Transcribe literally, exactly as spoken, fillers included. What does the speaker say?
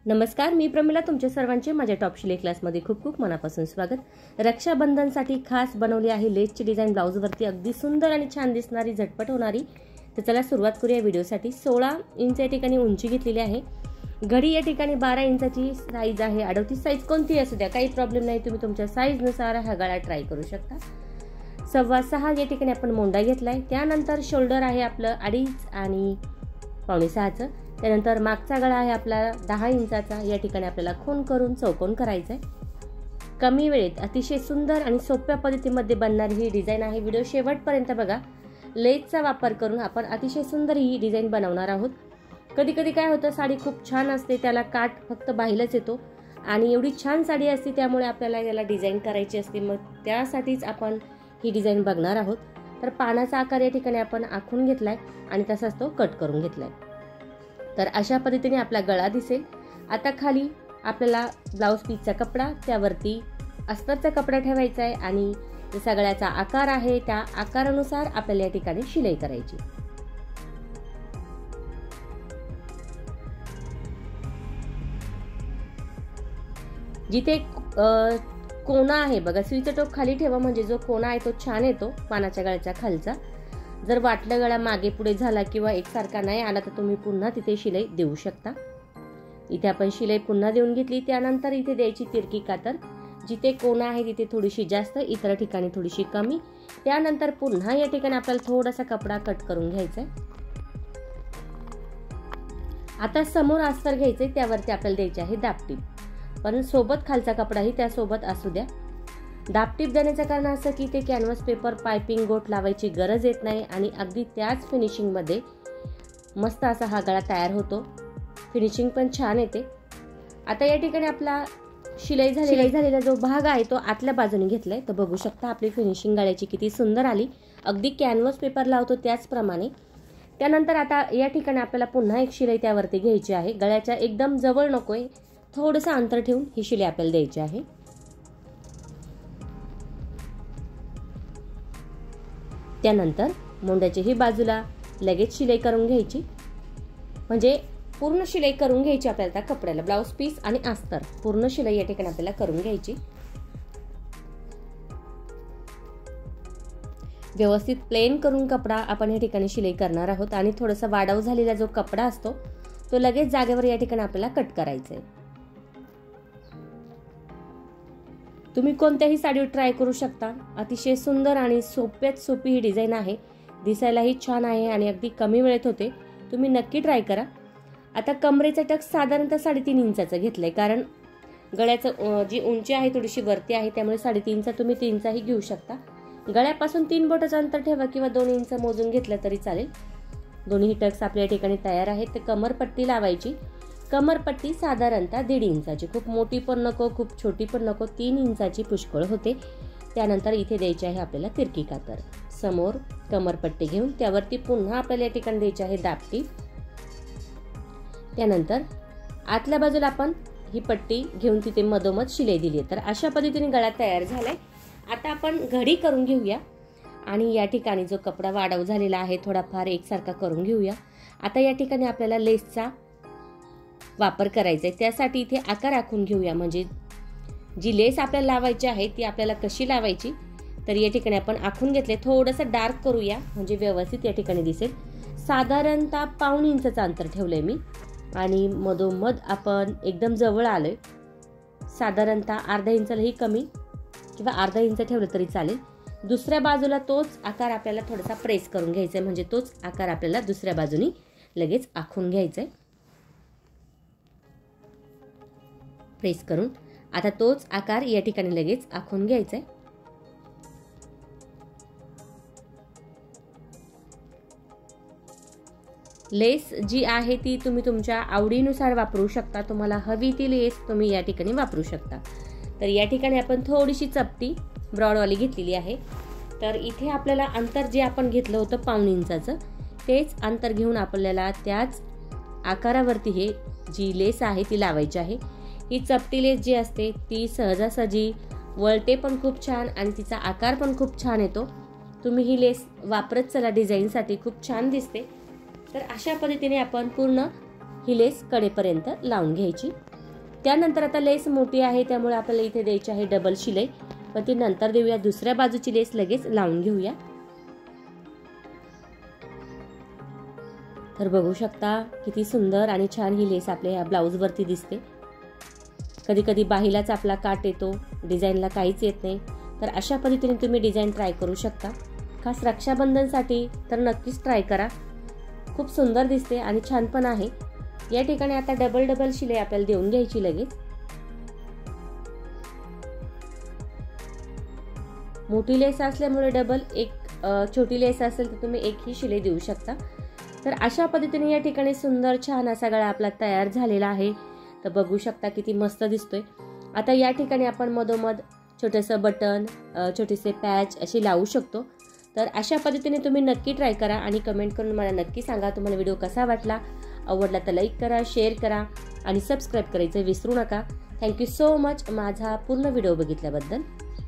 नमस्कार, मी प्रमिला. तुमच्या सर्वांचे माझ्या टॉप शिलाई क्लासमध्ये खूप खूप मनापासून स्वागत. रक्षाबंधनसाठी खास बनवली आहे लेसची डिझाइन ब्लाऊजवरती, अगदी सुंदर आणि छान दिसणारी, झटपट होणारी. तर चला सुरुवात करूया व्हिडिओसाठी. सोळा इंच या ठिकाणी उंची घेतलेली आहे. घडी या ठिकाणी बारा इंचाची साईज आहे. अडतीस साईज कोणती असू द्या, काही प्रॉब्लेम नाही. तुम्ही तुमच्या साईजनुसार हा गळा ट्राय करू शकता. सव्वा सहा या ठिकाणी आपण मोंडा घेतलाय. त्यानंतर शोल्डर आहे आपलं अडीच आणि पावणे सहाचं. त्यानंतर मागचा गळा आहे आपला दहा इंचाचा. या ठिकाणी आपल्याला खून करून चौकोन करायचा आहे. कमी वेळेत अतिशय सुंदर आणि सोप्या पद्धतीमध्ये बनणारी ही डिझाइन आहे. व्हिडिओ शेवटपर्यंत बघा. लेसचा वापर करून आपण अतिशय सुंदर ही डिझाइन बनवणार आहोत. कधी कधी काय होतं, साडी खूप छान असते, त्याला काठ फक्त बाहेरच येतो आणि एवढी छान साडी असते त्यामुळे आपल्याला याला डिझाइन करायची असते. मग त्यासाठीच आपण ही डिझाइन बघणार आहोत. तर पानाचा आकार या ठिकाणी आपण आखून घेतलाय आणि तसाच तो कट करून घेतलाय. तर अशा पद्धतीने आपला गळा दिसेल. आता खाली आपल्याला ब्लाउज पीसचा कपडा, त्यावरती अस्तरचा कपडा ठेवायचा आहे आणि जसा गळ्याचा आकार आहे त्या आकारानुसार आपल्याला या ठिकाणी शिलाई करायची. जिथे कोना आहे बघा, सुईचं टोक खाली ठेवा, म्हणजे जो कोना आहे तो छान येतो पानाच्या गळ्याच्या खालचा. जर वाटलं गळा मागे पुढे झाला किंवा एकसारखा नाही आला तर तुम्ही पुन्हा तिथे शिलाई देऊ शकता. इथे आपण शिलाई पुन्हा देऊन घेतली. त्यानंतर इथे द्यायची तिरकी कातर. जिथे कोना आहे तिथे थोडीशी जास्त, इतर ठिकाणी थोडीशी कमी. त्यानंतर पुन्हा या ठिकाणी आपल्याला थोडासा कपडा कट करून घ्यायचा आहे. आता समोर अस्तर घ्यायचे, त्यावरती आपल्याला द्यायचे आहे दाबटीप, पण सोबत खालचा कपडाही त्यासोबत असू द्या. दाबटीप देण्याचं कारण असं की ते कॅनव्हास पेपर पायपिंग गोट लावायची गरज येत नाही आणि अगदी त्याच फिनिशिंगमध्ये मस्त असा हा गळा तयार होतो. फिनिशिंग पण छान येते. आता या ठिकाणी आपला शिलाई झालेला झालेला जो भाग आहे तो आतल्या बाजूने घेतलाय. तर बघू शकता आपली फिनिशिंग गळ्याची किती सुंदर आली, अगदी कॅनव्हास पेपर लावतो त्याचप्रमाणे. त्यानंतर आता या ठिकाणी आपल्याला पुन्हा एक शिलाई त्यावरती घ्यायची आहे. गळ्याच्या एकदम जवळ नकोय, थोडंसं अंतर ठेवून ही शिलाई आपल्याला द्यायची आहे. त्यानंतर मोंड्याची ही बाजूला लगेच शिलाई करून घ्यायची, म्हणजे पूर्ण शिलाई करून घ्यायची आपल्याला त्या कपड्याला. ब्लाउज पीस आणि अस्तर पूर्ण शिलाई या ठिकाणी आपल्याला करून घ्यायची. व्यवस्थित प्लेन करून कपडा आपण या ठिकाणी शिलाई करणार आहोत आणि थोडासा वाढव झालेला जो कपडा असतो तो लगेच जागेवर या ठिकाणी आपल्याला कट करायचा आहे. तुम्ही कोणत्याही साडीवर ट्राय करू शकता. अतिशय सुंदर आणि सोप्यात सोपी ही डिझाइन आहे. दिसायलाही छान आहे आणि अगदी कमी वेळेत होते. तुम्ही नक्की ट्राय करा. आता कमरेचा टक साधारणतः साडेतीन इंचाचा घेतलाय, कारण गळ्याचं जी उंची आहे थोडीशी वरती आहे, त्यामुळे साडेतीनचा तुम्ही तीनचाही घेऊ शकता. गळ्यापासून तीन बोटाचं अंतर ठेवा किंवा दोन इंच मोजून घेतलं तरी चालेल. दोन्ही टक्स आपल्या या ठिकाणी तयार आहेत. तर कमरपट्टी लावायची. कमरपट्टी साधारणतः दीड इंचाची, खूप मोठी पण नको खूप छोटी पण नको, तीन इंचाची पुष्कळ होते. त्यानंतर इथे द्यायची आहे आपल्याला तिरकी कातर. समोर कमरपट्टी घेऊन त्यावरती पुन्हा आपल्याला या ठिकाणी द्यायची आहे दाबटी. त्यानंतर आतल्या बाजूला आपण ही पट्टी घेऊन तिथे मधोमध शिलाई दिली. तर अशा पद्धतीने गळा तयार झालाय. आता आपण घडी करून घेऊया आणि या ठिकाणी जो कपडा वाढव झालेला आहे थोडाफार एकसारखा करून घेऊया. आता या ठिकाणी आपल्याला लेसचा वापर करायचा आहे. त्यासाठी इथे आकार आखून घेऊया, म्हणजे जी लेस आपल्याला लावायची आहे ती आपल्याला कशी लावायची. तर या ठिकाणी आपण आखून घेतले. थोडंसं डार्क करूया म्हणजे व्यवस्थित या ठिकाणी दिसेल. साधारणतः पाऊण इंचचं अंतर ठेवलंय मी आणि मधोमध आपण एकदम जवळ आलोय. साधारणतः अर्धा इंचालाही कमी किंवा अर्धा इंच ठेवलं तरी चालेल. दुसऱ्या बाजूला तोच आकार आपल्याला थोडासा प्रेस करून घ्यायचा आहे, म्हणजे तोच आकार आपल्याला दुसऱ्या बाजूनी लगेच आखून घ्यायचा आहे. प्रेस करून आता तोच आकार या ठिकाणी लगेच आखून घ्यायचा आहे. लेस जी आहे ती तुम्ही तुमच्या आवडीनुसार वापरू शकता. तुम्हाला हवी ती लेस तुम्ही या ठिकाणी वापरू शकता. तर या ठिकाणी आपण थोडीशी चपटी ब्रॉडवाली घेतलेली आहे. तर इथे आपल्याला अंतर जे आपण घेतलं होतं पाऊण इंचाचं, तेच अंतर घेऊन आपल्याला त्याच आकारावरती हे जी लेस आहे ती लावायची आहे. ही चपटी लेस जी असते ती सहजासहजी वळते पण खूप छान आणि तिचा आकार पण खूप छान येतो. तुम्ही ही लेस वापरत चला, डिझाईनसाठी खूप छान दिसते. तर अशा पद्धतीने आपण पूर्ण ही लेस कडेपर्यंत लावून घ्यायची. त्यानंतर आता लेस मोठी आहे त्यामुळे आपल्याला इथे द्यायची आहे डबल शिलाई, पण ती नंतर देऊया. दुसऱ्या बाजूची लेस लगेच लावून घेऊया. तर बघू शकता किती सुंदर आणि छान ही लेस आपल्या या ब्लाऊज वरती दिसते. कधी कधी बाहीलाच आपला काट येतो, डिझाईनला काहीच येत नाही. तर अशा पद्धतीने तुम्ही डिझाईन ट्राय करू शकता. खास रक्षाबंधनसाठी तर नक्कीच ट्राय करा. खूप सुंदर दिसते आणि छान पण आहे. या ठिकाणी आता डबल डबल शिलाई आपल्याला देऊन घ्यायची लगेच. मोठी लेस असल्यामुळे डबल, एक छोटी लेस असेल तर तुम्ही एक ही शिलाई देऊ शकता. तर अशा पद्धतीने या ठिकाणी सुंदर छान असा गळा आपला तयार झालेला आहे. तर बघू शकता किती मस्त दिसतोय. आता या ठिकाणी आपण मधोमध छोटंसं बटन, छोटेसे पॅच असे लावू शकतो. तर अशा पद्धतीने तुम्ही नक्की ट्राय करा आणि कमेंट करून मला नक्की सांगा तुम्हाला व्हिडिओ कसा वाटला. आवडला तर लाईक करा, शेअर करा आणि सबस्क्राईब करायचं विसरू नका. थँक्यू सो मच माझा पूर्ण व्हिडिओ बघितल्याबद्दल.